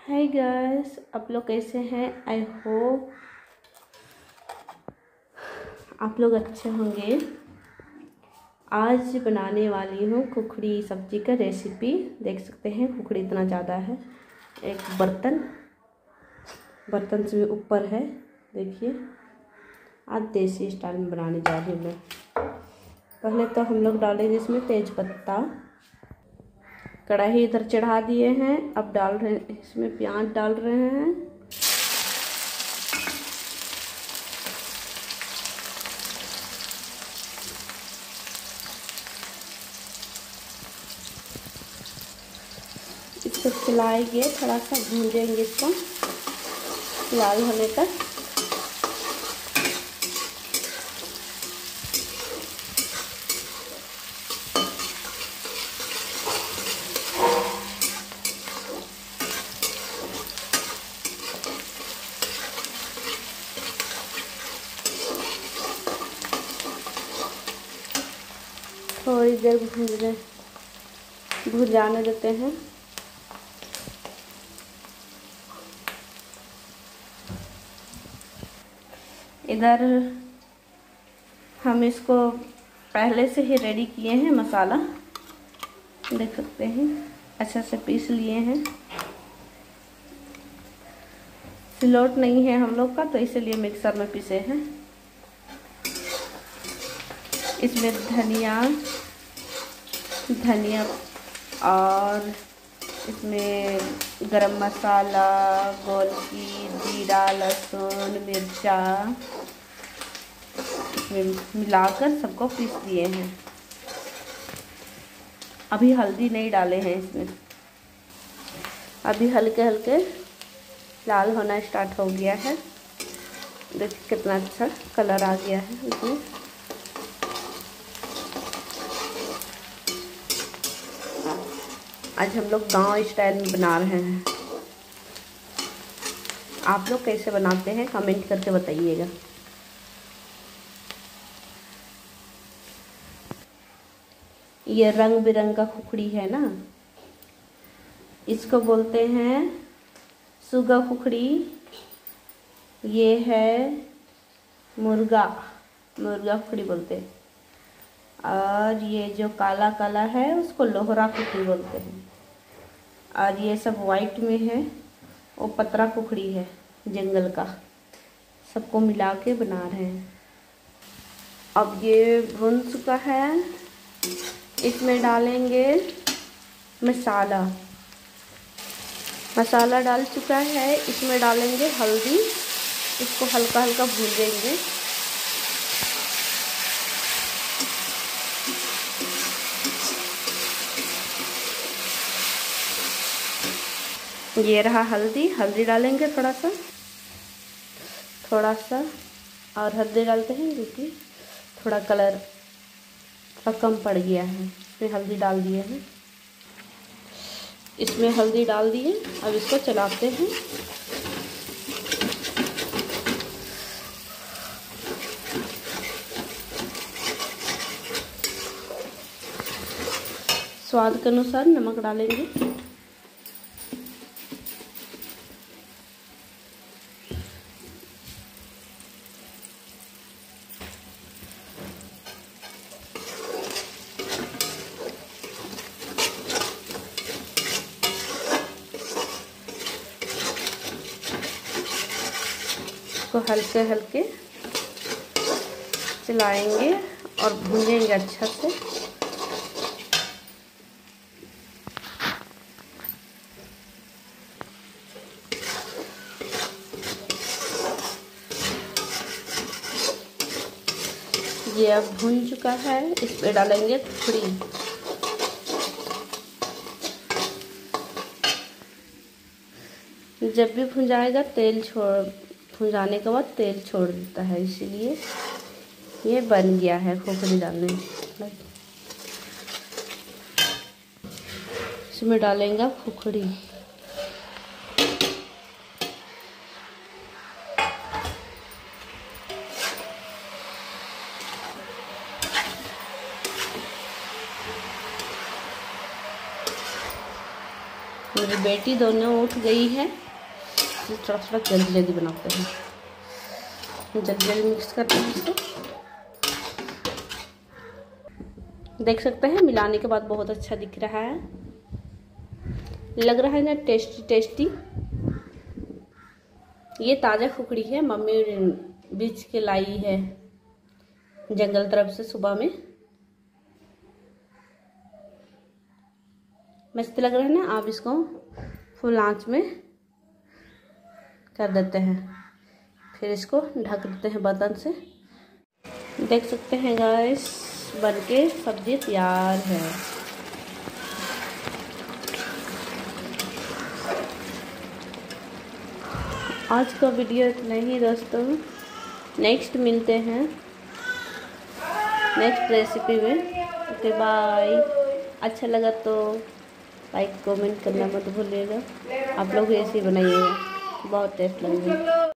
Hi guys, आप लोग कैसे हैं। आई होप आप लोग अच्छे होंगे। आज बनाने वाली हूँ खुखड़ी सब्जी का रेसिपी। देख सकते हैं खुखड़ी इतना ज़्यादा है। एक बर्तन से ऊपर है, देखिए। आज देसी स्टाइल में बनाने जा रही हूँ मैं। पहले तो हम लोग डालेंगे इसमें तेज पत्ता। कढ़ाई इधर चढ़ा दिए हैं। अब डाल रहे हैं इसमें प्याज डाल रहे हैं। इसको चलाएंगे, थोड़ा सा भूंजेंगे इसको लाल होने तक। थोड़ी देर भून जाने देते हैं। इधर हम इसको पहले से ही रेडी किए हैं मसाला, देख सकते हैं। अच्छा से पीस लिए हैं। सिलौट नहीं है हम लोग का, तो इसलिए मिक्सर में पीसे हैं। इसमें धनिया और इसमें गरम मसाला, गोलकी, जीरा, लहसुन, मिर्चा इसमें मिलाकर सबको पीस दिए हैं। अभी हल्दी नहीं डाले हैं इसमें। अभी हल्के हल्के लाल होना स्टार्ट हो गया है। देखिए कितना अच्छा कलर आ गया है इसमें। आज हम लोग गांव स्टाइल में बना रहे हैं। आप लोग कैसे बनाते हैं कमेंट करके बताइएगा। ये रंग बिरंग का खुखड़ी है ना, इसको बोलते हैं सुगा खुखड़ी। ये है मुर्गा खुखड़ी बोलते हैं। और ये जो काला काला है उसको लोहरा खुखड़ी बोलते हैं। और ये सब वाइट में है वो पतरा खुखड़ी है, जंगल का। सबको मिला के बना रहे हैं। अब ये भुन चुका है। इसमें डालेंगे मसाला डाल चुका है। इसमें डालेंगे हल्दी। इसको हल्का हल्का भूनेंगे। ये रहा हल्दी डालेंगे थोड़ा सा और हल्दी डालते हैं क्योंकि थोड़ा कलर कम पड़ गया है। इसमें हल्दी डाल दिए हैं। इसमें हल्दी डाल दिए। अब इसको चलाते हैं। स्वाद के अनुसार नमक डालेंगे। इसको हल्के हल्के चलाएंगे और भूनेंगे अच्छा से। ये अब भून चुका है। इस पे डालेंगे खुखड़ी। जब भी भून जाएगा भून जाने के बाद तेल छोड़ देता है, इसीलिए ये बन गया है खुखड़ी डालने। इसमें डालेंगे खुखड़ी। मेरी बेटी दोनों उठ गई है, थोड़ा थोड़ा जल्दी जल्दी बनाते हैं, जल्दी जल्दी मिक्स करते हैं इसको। देख सकते हैं मिलाने के बाद बहुत अच्छा दिख रहा है, लग रहा है ना टेस्टी टेस्टी। ये ताज़ा खुखड़ी है, मम्मी बीच के लाई है जंगल तरफ से सुबह में। मस्त लग रहा है ना। आप इसको फुल आंच में कर देते हैं, फिर इसको ढक देते हैं बर्तन से। देख सकते हैं गाइस, बनके सब्जी तैयार है। आज का वीडियो इतना ही दोस्तों, नेक्स्ट मिलते हैं नेक्स्ट रेसिपी में। Okay bye. अच्छा लगा तो लाइक कमेंट करना मत भूलिएगा। आप लोग ऐसे ही बनाइएगा, बहुत टेस्ट लगेगा।